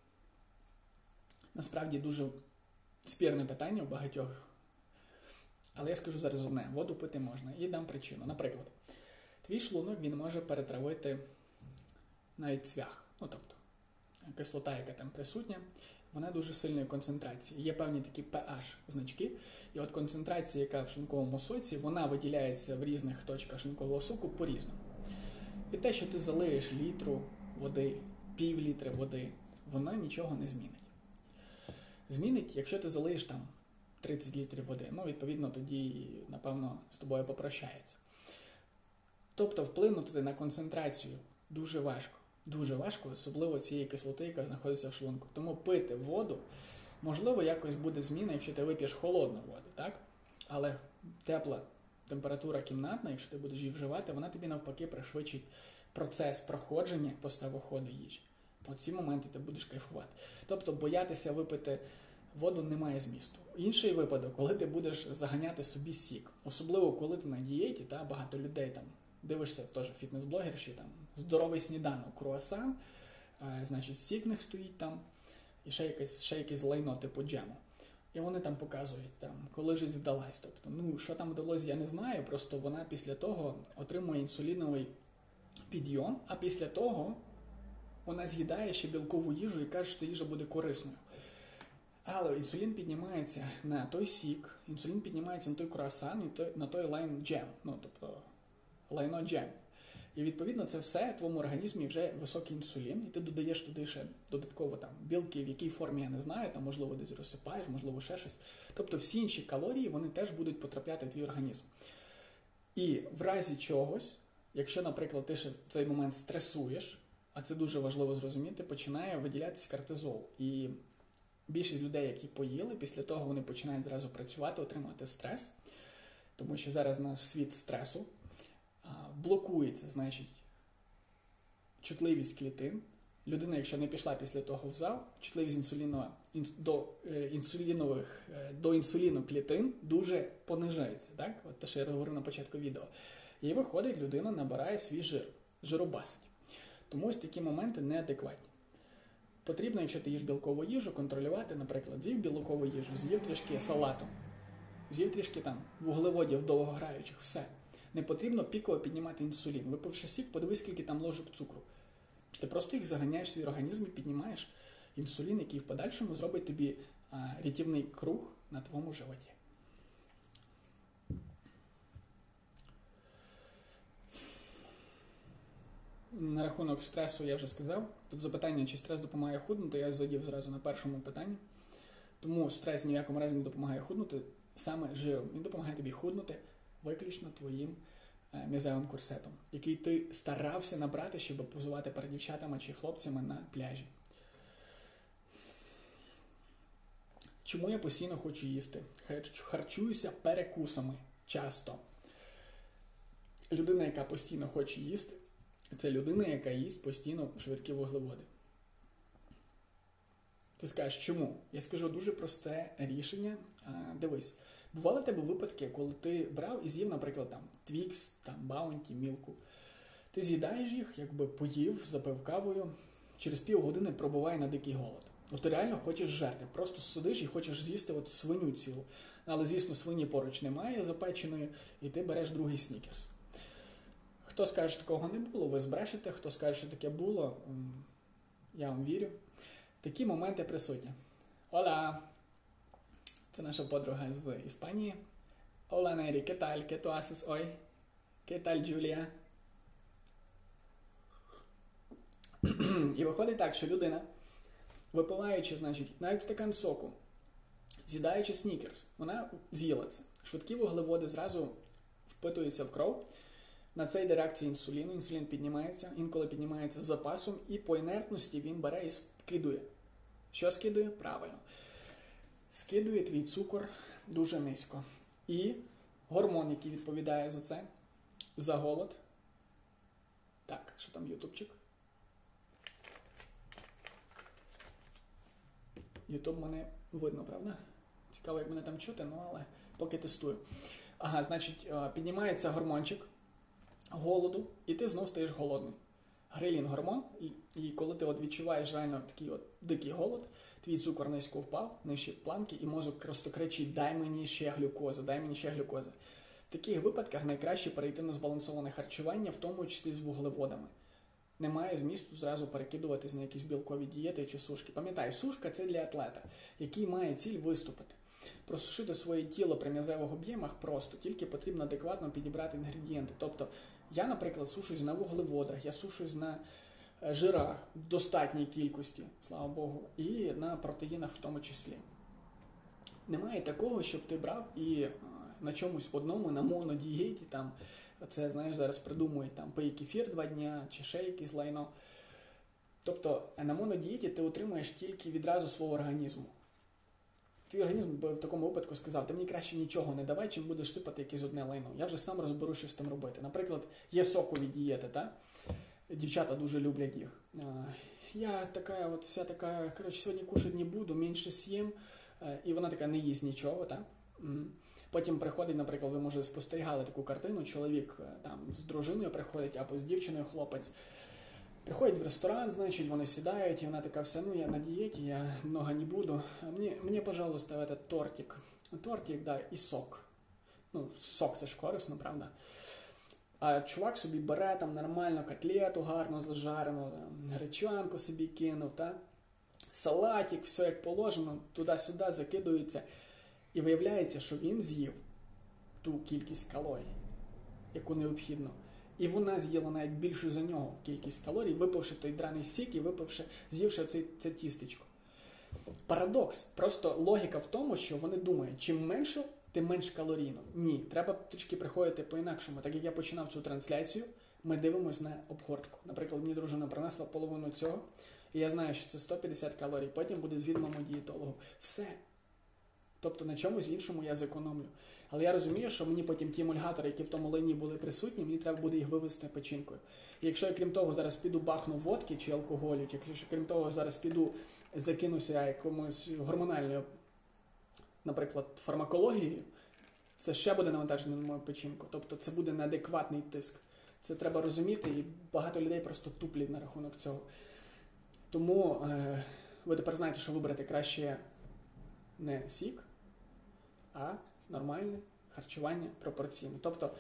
насправді дуже спірне питання у багатьох. Але я скажу зараз одне. Воду пити можна. І дам причину. Наприклад, твій шлунок, він може перетравити навіть цвях. Ну, тобто, кислота, яка там присутня, вона дуже сильної концентрації. Є певні такі pH-значки. І от концентрація, яка в шлунковому соці, вона виділяється в різних точках шлункового соку по-різному. І те, що ти залиєш літру води, пів літри води, воно нічого не змінить. Змінить, якщо ти залиєш там тридцять літрів води. Ну, відповідно, тоді, напевно, з тобою попрощається. Тобто, вплинути на концентрацію дуже важко. Дуже важко, особливо цієї кислоти, яка знаходиться в шлунку. Тому пити воду, можливо, якось буде зміна, якщо ти вип'єш холодну воду, так? Але тепла температура кімнатна, якщо ти будеш її вживати, вона тобі навпаки пришвидшить процес проходження по стравоходу їжі. По ці моменти ти будеш кайфувати. Тобто боятися випити воду немає змісту. Інший випадок, коли ти будеш заганяти собі сік. Особливо, коли ти на дієті, та, багато людей там, дивишся, теж фітнес-блогерші, там, здоровий сніданок, круасан, е, значить, сік в них стоїть там, і ще якесь, ще якесь лайно типу джему. І вони там показують, там, коли ж вдалась. Тобто, ну, що там вдалося, я не знаю, просто вона після того отримує інсуліновий підйом, а після того вона з'їдає ще білкову їжу і каже, що ця їжа буде корисною. Але інсулін піднімається на той сік, інсулін піднімається на той круасан і той, на той лайн джем, ну, тобто лайно джем. І відповідно це все в твоєму організмі вже високий інсулін, і ти додаєш туди ще додатково там білки, в якій формі я не знаю, там можливо десь розсипаєш, можливо ще щось. Тобто всі інші калорії, вони теж будуть потрапляти в твій організм. І в разі чогось, якщо, наприклад, ти ще в цей момент стресуєш, а це дуже важливо зрозуміти, починає виділятися кортизол. І більшість людей, які поїли, після того вони починають зразу працювати, отримувати стрес, тому що зараз наш світ стресу, блокується, значить, чутливість клітин. Людина, якщо не пішла після того в зал, чутливість інсуліно, інс, до, е, інсулінових, е, до інсуліну клітин дуже понижається. Так? От те, що я говорив на початку відео. І виходить, людина набирає свій жир, жиробасить. Тому ось такі моменти неадекватні. Потрібно, якщо ти їш білкову їжу, контролювати, наприклад, з'їв білкову їжу, з'їв трішки салату, з'їв трішки там вуглеводів довгограючих, все. Не потрібно піково піднімати інсулін. Випивши сік, подивись, скільки там ложок цукру. Ти просто їх заганяєш в свій організм і піднімаєш інсулін, який в подальшому зробить тобі а, рятівний круг на твоєму животі. На рахунок стресу я вже сказав. Тут запитання, чи стрес допомагає худнути, я задів зразу на першому питанні. Тому стрес ні в якому разі не допомагає худнути саме жиром. Він допомагає тобі худнути виключно твоїм е, м'язевим корсетом, який ти старався набрати, щоб позувати перед дівчатами чи хлопцями на пляжі. Чому я постійно хочу їсти? Харчуюся перекусами часто. Людина, яка постійно хоче їсти, це людина, яка їсть постійно швидкі вуглеводи. Ти скажеш, чому? Я скажу дуже просте рішення. А, дивись, бували в тебе випадки, коли ти брав і з'їв, наприклад, там Твікс, там Баунті, Мілку. Ти з'їдаєш їх, якби поїв, запив кавою, через півгодини пробуває на дикий голод. От ти реально хочеш жерти, просто сидиш і хочеш з'їсти от свиню цілу. Але, звісно, свині поруч немає запеченої, і ти береш другий снікерс. Хто скаже, що такого не було, ви збрешете. Хто скаже, що таке було, я вам вірю. Такі моменти присутні. Ола! Це наша подруга з Іспанії. Ола, Нері, ¿qué tal? ¿Qué tú haces hoy? ¿Qué tal, Julia? І виходить так, що людина, випиваючи, значить, навіть стакан соку, з'їдаючи снікерс, вона з'їла це. Швидкі вуглеводи зразу впитуються в кров. На це йде реакція інсуліну. Інсулін піднімається, інколи піднімається з запасом, і по інертності він бере і скидує. Що скидує? Правильно. Скидує твій цукор дуже низько. І гормон, який відповідає за це, за голод. Так, що там ютубчик? Ютуб мене видно, правда? Цікаво, як мене там чути, ну але поки тестую. Ага, значить, піднімається гормончик голоду, і ти знов стаєш голодний. Грелін гормон, і, і коли ти от відчуваєш реально такий от дикий голод, твій цукор низько впав, нижчі планки, і мозок просто кричить: дай мені ще глюкози, дай мені ще глюкози. В таких випадках найкраще перейти на збалансоване харчування, в тому числі з вуглеводами. Немає змісту зразу перекидуватись на якісь білкові дієти чи сушки. Пам'ятай, сушка – це для атлета, який має ціль виступити. Просушити своє тіло при м'язевих об'ємах просто, тільки потрібно адекватно підібрати інгредієнти. Тобто, я, наприклад, сушусь на вуглеводах, я сушусь на жирах в достатній кількості, слава Богу, і на протеїнах в тому числі. Немає такого, щоб ти брав і на чомусь одному, на монодієті, там, це, знаєш, зараз придумують, там, пий кефір два дня, чи ще якесь лайно. Тобто, на монодієті ти отримуєш тільки відразу свого організму. Твій організм би в такому випадку сказав: ти мені краще нічого не давай, чим будеш сипати якесь одне лайно. Я вже сам розберу, що з тим робити. Наприклад, є сокові дієти, та? Дівчата дуже люблять їх. Я така, от вся така, коротше, сьогодні кушати не буду, менше з'їм. І вона така не їсть нічого, та? Потім приходить, наприклад, ви, може, спостерігали таку картину, чоловік там з дружиною приходить, або з дівчиною хлопець. Приходять в ресторан, значить, вони сідають, і вона така: все, ну, я на дієті, я много не буду. А мені, мені, пожалуйста, этот тортик. Тортик, да, і сок. Ну, сок це ж корисно, правда? А чувак собі бере там нормально котлету гарно зажарену, гречанку собі кинув, та? Салатик, все як положено, туди-сюди закидується. І виявляється, що він з'їв ту кількість калорій, яку необхідно. І вона з'їла навіть більше за нього кількість калорій, випивши той драний сік і випивши, з'ївши це, це тістечко. Парадокс. Просто логіка в тому, що вони думають, чим менше, тим менш калорійно. Ні, треба трішки приходити по-інакшому. Так як я починав цю трансляцію, ми дивимося на обгортку. Наприклад, мені дружина принесла половину цього, і я знаю, що це сто п'ятдесят калорій, потім буде звіт моєму дієтологу. Все. Тобто на чомусь іншому я зекономлю. Але я розумію, що мені потім ті емульгатори, які в тому лайні були присутні, мені треба буде їх вивести печінкою. І якщо я, крім того, зараз піду бахну водки чи алкоголю, якщо, крім того, зараз піду закинуся якомусь гормональною, наприклад, фармакологією, це ще буде навантаження на мою печінку. Тобто це буде неадекватний тиск. Це треба розуміти, і багато людей просто туплять на рахунок цього. Тому е, ви тепер знаєте, що вибрати краще не сік, а нормальне харчування пропорційне. Тобто,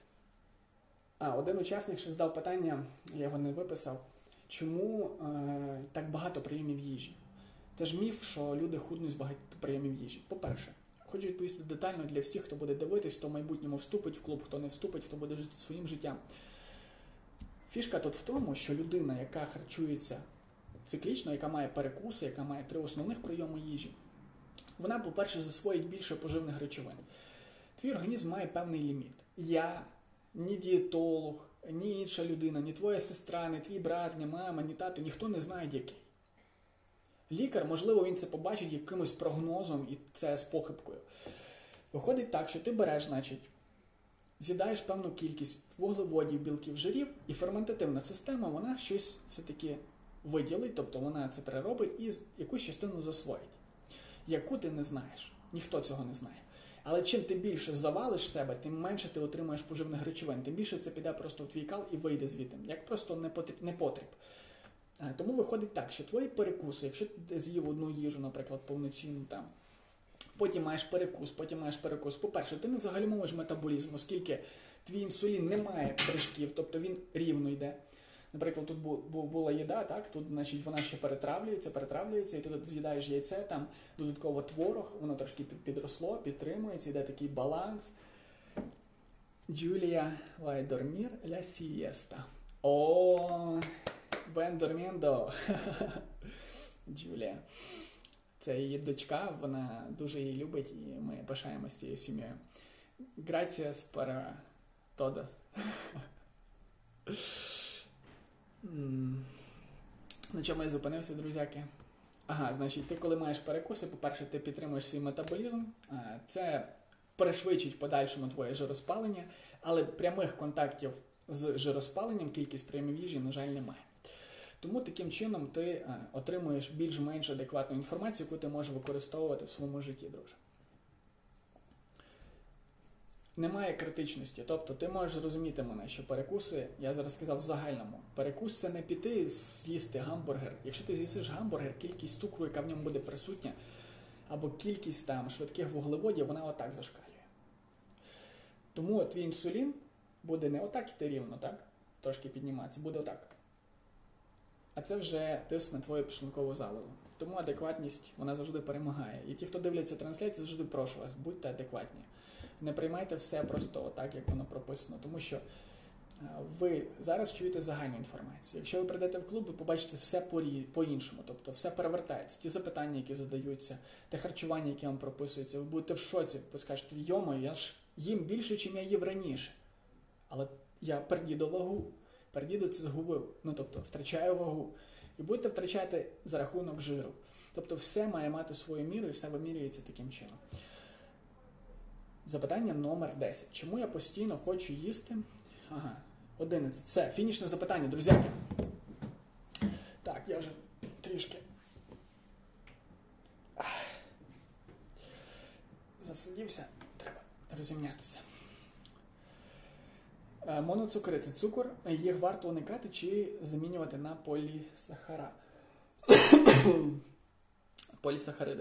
а, один учасник ще задав питання, я його не виписав, чому е, так багато прийомів їжі? Це ж міф, що люди худнуть з багатьох прийомів їжі. По-перше, хочу відповісти детально для всіх, хто буде дивитись, хто в майбутньому вступить в клуб, хто не вступить, хто буде жити своїм життям. Фішка тут в тому, що людина, яка харчується циклічно, яка має перекуси, яка має три основних прийоми їжі, вона, по-перше, засвоїть більше поживних речовин. Твій організм має певний ліміт. Я, ні дієтолог, ні інша людина, ні твоя сестра, ні твій брат, ні мама, ні тато, ніхто не знає, який. Лікар, можливо, він це побачить якимось прогнозом і це з похибкою. Виходить так, що ти береш, значить, з'їдаєш певну кількість вуглеводів, білків, жирів, і ферментативна система, вона щось все-таки виділить, тобто вона це переробить і якусь частину засвоїть. Яку ти не знаєш. Ніхто цього не знає. Але чим ти більше завалиш себе, тим менше ти отримаєш поживних речовин, тим більше це піде просто в твій кал і вийде звідти, як просто непотріб. Тому виходить так, що твої перекуси, якщо ти з'їв одну їжу, наприклад, повноцінну там, потім маєш перекус, потім маєш перекус. По-перше, ти не загальмовуєш метаболізм, оскільки твій інсулін не має прыжків, тобто він рівно йде. Наприклад, тут була їда, так, тут, значить, вона ще перетравлюється, перетравлюється, і ти тут з'їдаєш яйце, там додатково творог, воно трошки підросло, підтримується, йде такий баланс. Джулія va a dormir la siesta. О, buen dormiendo. Джулія. Це її дочка, вона дуже її любить, і ми пишаємося цією сім'єю. Gracias para todos. На чому я зупинився, друзяки? Ага, значить, ти коли маєш перекуси, по-перше, ти підтримуєш свій метаболізм, це пришвидшить подальшому твоє жироспалення, але прямих контактів з жироспаленням кількість прийомів їжі, на жаль, немає. Тому таким чином ти отримуєш більш-менш адекватну інформацію, яку ти можеш використовувати в своєму житті, друже. Немає критичності, тобто ти можеш зрозуміти мене, що перекуси, я зараз сказав в загальному, перекус це не піти з'їсти гамбургер. Якщо ти з'їсиш гамбургер, кількість цукру, яка в ньому буде присутня, або кількість там швидких вуглеводів, вона отак зашкалює. Тому твій інсулін буде не отак іти рівно, так? Трошки підніматися, буде отак. А це вже тиск на твою підшлункову залозу. Тому адекватність, вона завжди перемагає. І ті, хто дивляться трансляцію, завжди прошу вас, будьте адекватні. Не приймайте все просто так, як воно прописано, тому що ви зараз чуєте загальну інформацію. Якщо ви прийдете в клуб, ви побачите все по-іншому, тобто все перевертається. Ті запитання, які задаються, те харчування, яке вам прописується, ви будете в шоці, ви скажете, йомо, я ж їм більше, ніж я їв раніше. Але я передіду вагу, передіду це згубив, ну тобто втрачаю вагу. І будете втрачати за рахунок жиру. Тобто все має мати свою міру і все вимірюється таким чином. Запитання номер десять. Чому я постійно хочу їсти? Ага, одинадцять. Все, фінішне запитання, друзяки. Так, я вже трішки засидівся, треба розімнятися. Моноцукри – це цукор, їх варто уникати чи замінювати на полісахара. Полісахариди.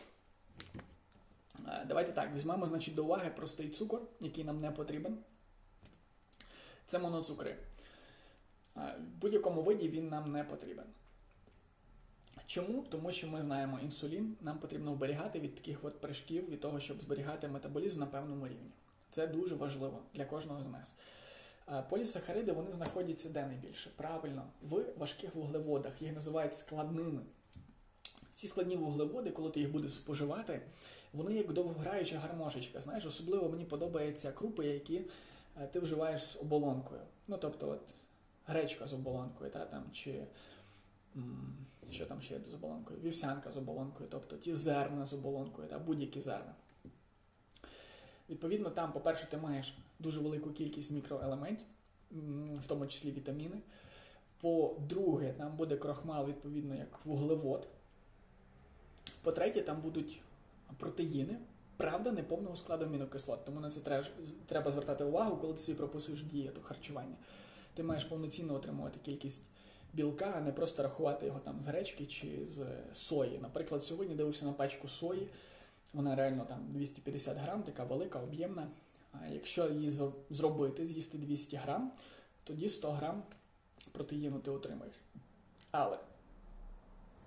Давайте так, візьмемо, значить, до уваги простий цукор, який нам не потрібен. Це моноцукри. В будь-якому виді він нам не потрібен. Чому? Тому що ми знаємо інсулін, нам потрібно оберігати від таких от прыжків, від того, щоб зберігати метаболізм на певному рівні. Це дуже важливо для кожного з нас. Полісахариди, вони знаходяться де найбільше? Правильно, в важких вуглеводах. Їх називають складними. Ці складні вуглеводи, коли ти їх будеш споживати, вони як довгограюча гармошечка. Знаєш, особливо мені подобаються крупи, які ти вживаєш з оболонкою. Ну, тобто, от, гречка з оболонкою, та, там, чи м, що там ще з оболонкою? Вівсянка з оболонкою, тобто ті зерна з оболонкою, та, будь-які зерна. Відповідно, там, по-перше, ти маєш дуже велику кількість мікроелементів, в тому числі вітаміни. По-друге, там буде крохмал, відповідно, як вуглевод. По-третє, там будуть протеїни, правда, неповного складу амінокислот. Тому на це треба звертати увагу, коли ти собі прописуєш дієту харчування. Ти маєш повноцінно отримувати кількість білка, а не просто рахувати його там з гречки чи з сої. Наприклад, сьогодні дивився на пачку сої, вона реально там двісті п'ятдесят грам, така велика, об'ємна. А якщо її зробити, з'їсти двісті грам, тоді сто грам протеїну ти отримаєш. Але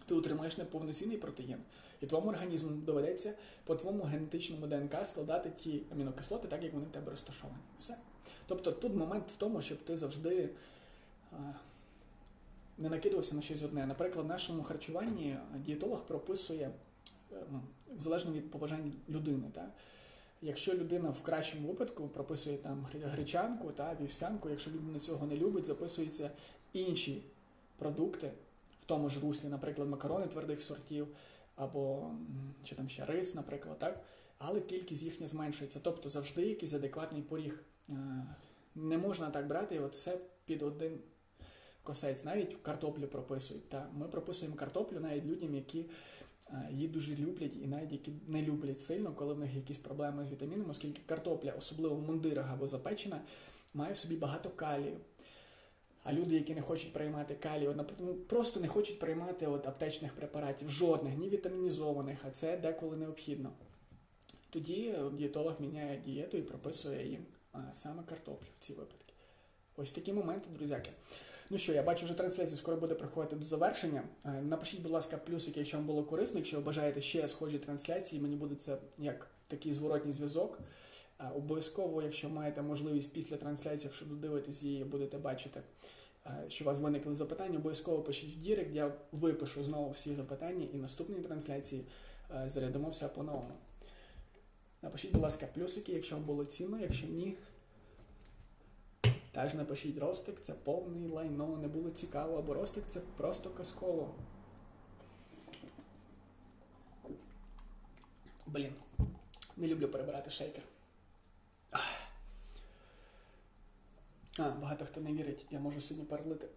ти отримаєш неповноцінний протеїн. І твоєму організму доведеться по твоєму генетичному ДНК складати ті амінокислоти, так як вони в тебе розташовані. Все. Тобто тут момент в тому, щоб ти завжди а, не накидувався на щось одне. Наприклад, в нашому харчуванні дієтолог прописує, в залежно від побажань людини. Так? Якщо людина в кращому випадку прописує там гречанку та вівсянку, якщо людина цього не любить, записуються інші продукти в тому ж руслі, наприклад, макарони твердих сортів, або чи там ще рис, наприклад, так? Але кількість їхня зменшується. Тобто завжди якийсь адекватний поріг. Не можна так брати і от все під один косець. Навіть картоплю прописують. Та ми прописуємо картоплю навіть людям, які її дуже люблять і навіть які не люблять сильно, коли в них якісь проблеми з вітамінами, оскільки картопля, особливо в мундирах або запечена, має в собі багато калію. А люди, які не хочуть приймати калій, от, просто не хочуть приймати от, аптечних препаратів, жодних, ні вітамінізованих, а це деколи необхідно. Тоді дієтолог міняє дієту і прописує їм а, саме картоплю в ці випадки. Ось такі моменти, друзяки. Ну що, я бачу, вже трансляція скоро буде приходити до завершення. Напишіть, будь ласка, плюсики, якщо вам було корисно, якщо ви бажаєте ще схожі трансляції, мені буде це як такий зворотній зв'язок. Обов'язково, якщо маєте можливість після трансляції, якщо додивитесь її, будете бачити, що у вас виникли запитання, обов'язково пишіть в Дірект, я випишу знову всі запитання і наступні трансляції зарядимо все по-новому. Напишіть, будь ласка, плюсики, якщо вам було цінно, якщо ні, теж напишіть Ростик, це повний лайно, не було цікаво, або Ростик це просто казково. Блін, не люблю перебирати шейкер. А, багато хто не вірить, я можу сьогодні перелити.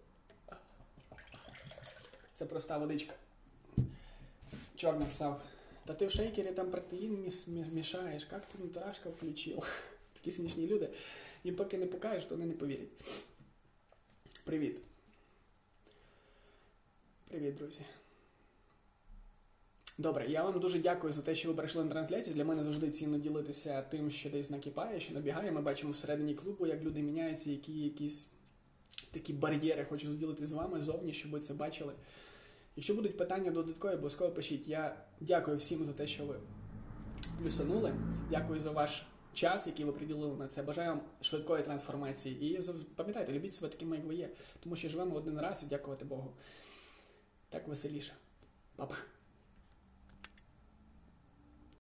Це проста водичка. Чорт написав, та ти в шейкері там протеїн мішаєш, як ти натурашка включив? Такі смішні люди. І поки не покажеш, то вони не повірять. Привіт. Привіт, друзі. Добре, я вам дуже дякую за те, що ви прийшли на трансляцію. Для мене завжди цінно ділитися тим, що десь накипає, що набігає. Ми бачимо всередині клубу, як люди міняються, які якісь такі бар'єри. Хочу розділити з вами зовні, щоб ви це бачили. Якщо будуть питання додаткові, обов'язково пишіть. Я дякую всім за те, що ви плюсанули. Дякую за ваш час, який ви приділили на це. Бажаю вам швидкої трансформації. І пам'ятайте, любіть себе такими, як ви є. Тому що живемо один раз і дякувати Богу. Так веселіше. Па-па.